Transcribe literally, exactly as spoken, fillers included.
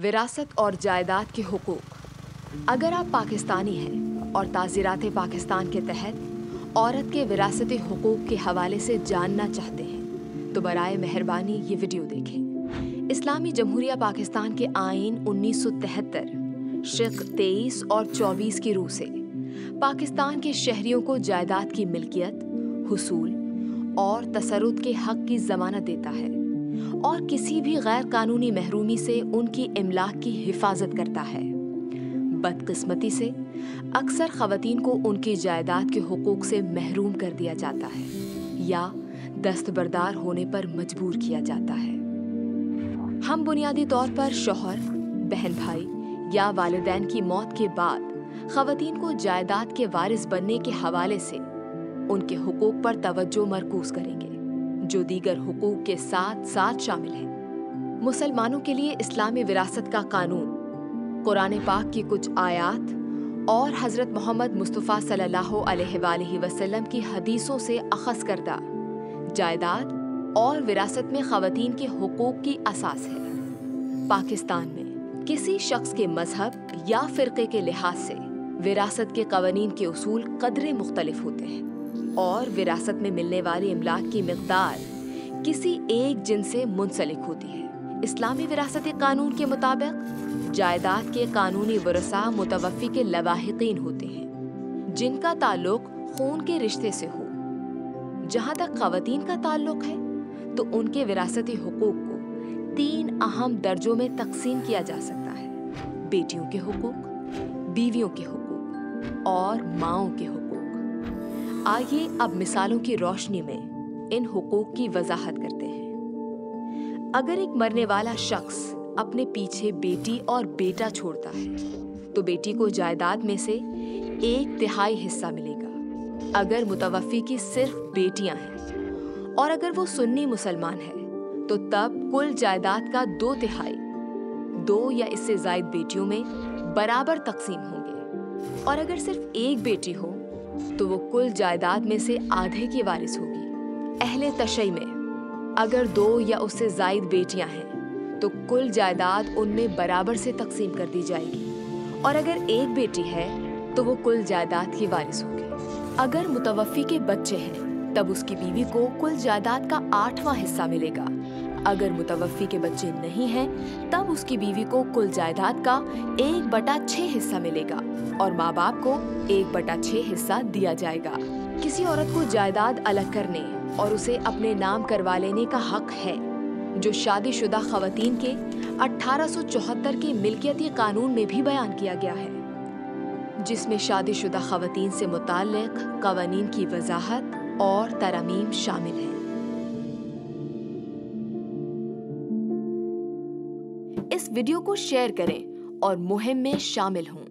विरासत और जायदाद के हुकूक। अगर आप पाकिस्तानी हैं और ताज़ीरात पाकिस्तान के तहत औरत के विरासती हुकूक के हवाले से जानना चाहते हैं तो बराए मेहरबानी ये वीडियो देखें। इस्लामी जमहूरिया पाकिस्तान के आईन उन्नीस सौ तिहत्तर शिक तेईस और चौबीस की रूह से पाकिस्तान के शहरियों को जायदाद की मिल्कियत, हुसूल और तसर्रुत के हक की जमानत देता है और किसी भी गैर कानूनी महरूमी से उनकी इमलाक की हिफाजत करता है। बदकिस्मती से अक्सर खवातीन को उनकी जायदाद के हुकूक से महरूम कर दिया जाता है या दस्तबरदार होने पर मजबूर किया जाता है। हम बुनियादी तौर पर शौहर, बहन भाई या वालिदैन की मौत के बाद खवातीन को जायदाद के वारिस बनने के हवाले से उनके हुकूक पर तवज्जो मरकूज करेंगे, जो दीगर हुकूक के साथ साथ शामिल हैं। मुसलमानों के लिए इस्लामी विरासत का कानून कुरान पाक की कुछ आयात और हज़रत मोहम्मद मुस्तफ़ा सल्लल्लाहु अलैहि वसल्लम की हदीसों से अखज़ करदा जायदाद और विरासत में ख़वातीन के हुकूक की असास है। पाकिस्तान में किसी शख्स के मजहब या फ़िरक़े के लिहाज से विरासत के क़वानीन के उसूल क़दरे मुख्तलिफ होते हैं और विरासत में मिलने वाली इमलाक की मिक़दार किसी एक जिन से मुंसलिक होती है। इस्लामी विरासती कानून के मुताबिक जायदाद के कानूनी वरसा मुतवफ़्फ़ी के लवाहिकीन होते हैं जिनका ताल्लुक खून के रिश्ते से हो। जहाँ तक ख़वातीन का ताल्लुक है तो उनके विरासती हुकूक को तीन अहम दर्जों में तकसीम किया जा सकता है: बेटियों के हुकूक, बीवियों के हुकूक और माओं के हुकूक। आइए अब मिसालों की रोशनी में इन हुकूक की वजाहत करते हैं। अगर एक मरने वाला शख्स अपने पीछे बेटी और बेटा छोड़ता है तो बेटी को जायदाद में से एक तिहाई हिस्सा मिलेगा अगर मुतवफ़्फ़ी की सिर्फ बेटियां हैं, और अगर वो सुन्नी मुसलमान है तो तब कुल जायदाद का दो तिहाई दो या इससे ज़ायद बेटियों में बराबर तकसीम होंगे, और अगर सिर्फ एक बेटी हो तो वो कुल जायदाद में से आधे की वारिस होगी। अहले तशय्युअ में अगर दो या उससे ज़ायद बेटियां हैं तो कुल जायदाद उनमें बराबर से तकसीम कर दी जाएगी, और अगर एक बेटी है तो वो कुल जायदाद की वारिस होगी। अगर मुतवफ़्फ़ी के बच्चे हैं तब उसकी बीवी को कुल जायदाद का आठवां हिस्सा मिलेगा। अगर मुतवफ़्फ़ी के बच्चे नहीं हैं तब उसकी बीवी को कुल जायदाद का एक बटा छः हिस्सा मिलेगा और माँ बाप को एक बटा छः हिस्सा दिया जाएगा। किसी औरत को जायदाद अलग करने और उसे अपने नाम करवा लेने का हक है, जो शादीशुदा ख़वातीन के अठारह सौ चौहत्तर के मिल्कियती कानून में भी बयान किया गया है, जिसमें शादीशुदा ख़वातीन से मुताल्लिक़ क़वानीन की वजाहत और तरमीम शामिल हैं। इस वीडियो को शेयर करें और मुहिम में शामिल हों।